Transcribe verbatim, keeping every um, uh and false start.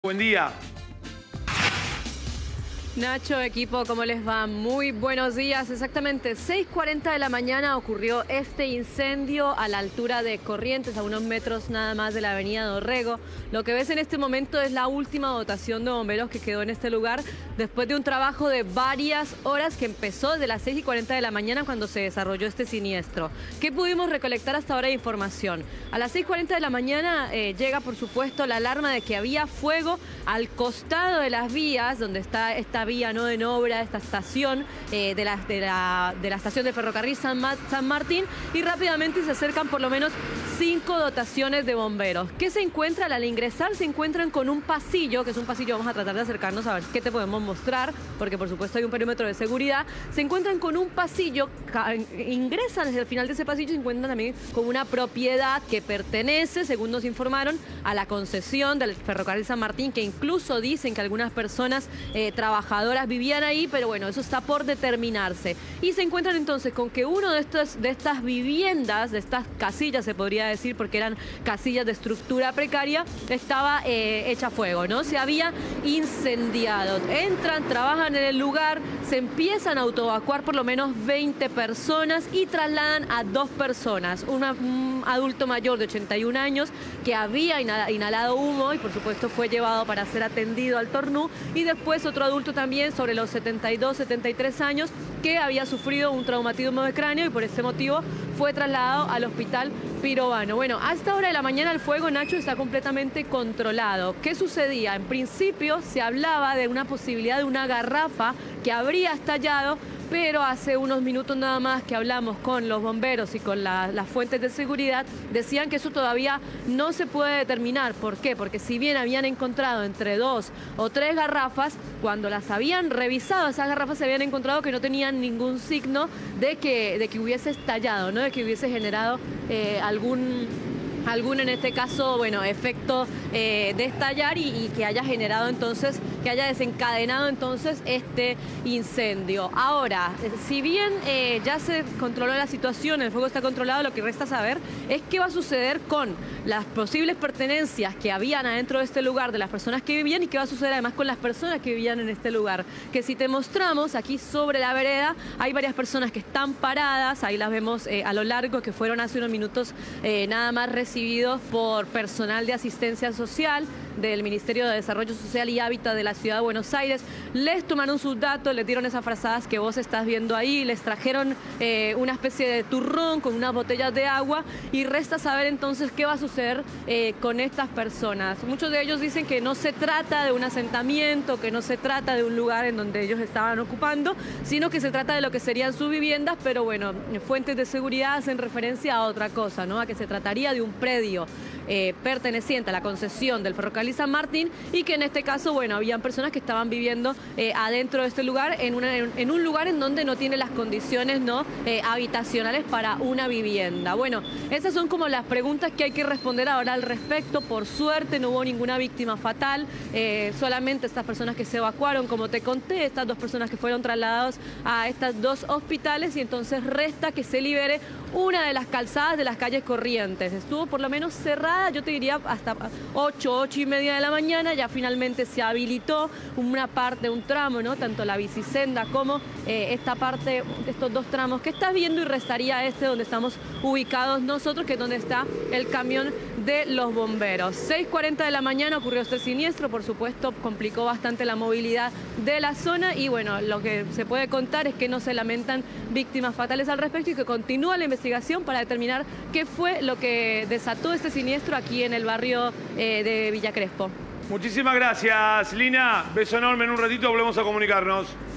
Buen día. Nacho, equipo, ¿cómo les va? Muy buenos días. Exactamente seis cuarenta de la mañana ocurrió este incendio a la altura de Corrientes, a unos metros nada más de la avenida Dorrego. Lo que ves en este momento es la última dotación de bomberos que quedó en este lugar después de un trabajo de varias horas que empezó desde las seis y cuarenta de la mañana cuando se desarrolló este siniestro. ¿Qué pudimos recolectar hasta ahora de información? A las seis cuarenta de la mañana eh, llega, por supuesto, la alarma de que había fuego al costado de las vías, donde está esta vía no en obra, esta estación eh, de, la, de, la, de la estación de ferrocarril San, Ma San Martín, y rápidamente se acercan por lo menos cinco dotaciones de bomberos. ¿Qué se encuentra? Al ingresar se encuentran con un pasillo, que es un pasillo, vamos a tratar de acercarnos a ver qué te podemos mostrar, porque por supuesto hay un perímetro de seguridad. Se encuentran con un pasillo, ingresan desde el final de ese pasillo y se encuentran también con una propiedad que pertenece, según nos informaron, a la concesión del ferrocarril San Martín, que incluso dicen que algunas personas eh, trabajadoras vivían ahí, pero bueno, eso está por determinarse. Y se encuentran entonces con que uno de estos, de estas viviendas, de estas casillas se podría decir, porque eran casillas de estructura precaria, estaba eh, hecha fuego, ¿no? Se había incendiado. Entran, trabajan en el lugar, se empiezan a autoevacuar por lo menos veinte personas y trasladan a dos personas. Una, un adulto mayor de ochenta y un años que había inhalado humo y por supuesto fue llevado para ser atendido al Tornú, y después otro adulto también sobre los setenta y dos, setenta y tres años que había sufrido un traumatismo de cráneo y por ese motivo fue trasladado al hospital Pirovano. Bueno, a esta hora de la mañana el fuego, Nacho, está completamente controlado. ¿Qué sucedía? En principio se hablaba de una posibilidad de una garrafa que habría estallado, pero hace unos minutos nada más que hablamos con los bomberos y con la, las fuentes de seguridad, decían que eso todavía no se puede determinar. ¿Por qué? Porque si bien habían encontrado entre dos o tres garrafas, cuando las habían revisado, esas garrafas se habían encontrado que no tenían ningún signo de que, de que hubiese estallado, ¿no? De que hubiese generado eh, algún... algún en este caso, bueno, efecto eh, de estallar y, y que haya generado entonces, que haya desencadenado entonces este incendio. Ahora, si bien eh, ya se controló la situación, el fuego está controlado, lo que resta saber es qué va a suceder con las posibles pertenencias que habían adentro de este lugar de las personas que vivían y qué va a suceder además con las personas que vivían en este lugar. Que si te mostramos aquí sobre la vereda, hay varias personas que están paradas, ahí las vemos eh, a lo largo, que fueron hace unos minutos eh, nada más recién recibidos por personal de asistencia social del Ministerio de Desarrollo Social y Hábitat de la Ciudad de Buenos Aires. Les tomaron sus datos, les dieron esas frazadas que vos estás viendo ahí, les trajeron eh, una especie de turrón con unas botellas de agua y resta saber entonces qué va a suceder eh, con estas personas. Muchos de ellos dicen que no se trata de un asentamiento, que no se trata de un lugar en donde ellos estaban ocupando, sino que se trata de lo que serían sus viviendas, pero bueno, fuentes de seguridad hacen referencia a otra cosa, ¿no? A que se trataría de un predio eh, perteneciente a la concesión del ferrocarril San Martín y que en este caso, bueno, habían personas que estaban viviendo eh, adentro de este lugar, en, una, en un lugar en donde no tiene las condiciones no eh, habitacionales para una vivienda. Bueno, esas son como las preguntas que hay que responder ahora al respecto. Por suerte no hubo ninguna víctima fatal, eh, solamente estas personas que se evacuaron, como te conté, estas dos personas que fueron trasladadas a estas dos hospitales, y entonces resta que se libere una de las calzadas de las calles Corrientes. Estuvo por lo menos cerrada, yo te diría hasta ocho, ocho y media de la mañana, ya finalmente se habilitó una parte, un tramo, ¿no? Tanto la bicisenda como eh, esta parte, estos dos tramos que estás viendo, y restaría este donde estamos ubicados nosotros, que es donde está el camión de los bomberos. seis cuarenta de la mañana ocurrió este siniestro, por supuesto complicó bastante la movilidad de la zona y bueno, lo que se puede contar es que no se lamentan víctimas fatales al respecto y que continúa la investigación para determinar qué fue lo que desató este siniestro aquí en el barrio eh, de Villa Crespo. Muchísimas gracias, Lina. Beso enorme. En un ratito volvemos a comunicarnos.